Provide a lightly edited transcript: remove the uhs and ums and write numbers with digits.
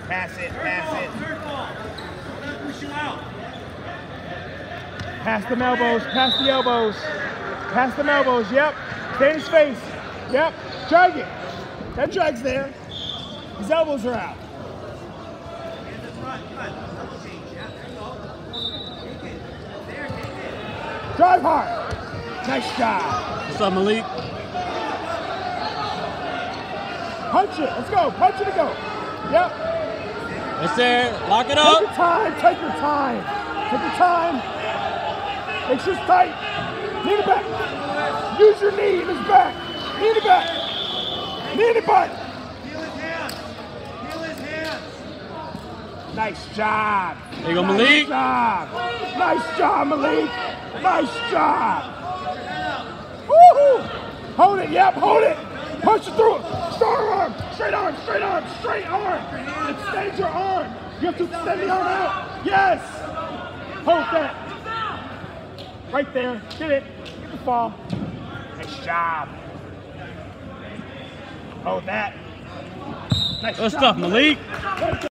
Pass it, pass it. Push you out. Pass the elbows, pass the elbows. Pass the elbows, yep. Stay in his face. Yep, drag it. That drag's there. His elbows are out. Drive hard. Nice job. What's up, Malik? Punch it. Let's go. Punch it and go. Yep. It's there. Lock it Take up. your time. Take your time. Take your time. Make sure it's tight. Knee in the back. Use your knee in his back. Knee in the back. Knee in the butt. Feel his hands. Feel his hands. Nice job. There you go, Nice Malik. job. Nice job, Malik. Nice job. Woohoo! Hold it. Yep. Hold it. Punch it through it. Straight arm. Straight arm. Straight arm. Straight arm. Extend your arm. You have to extend the arm out. Yes. Hold that. Right there. Get it. Get the fall. Nice job. Hold that. Nice Good job, stuff, Malik.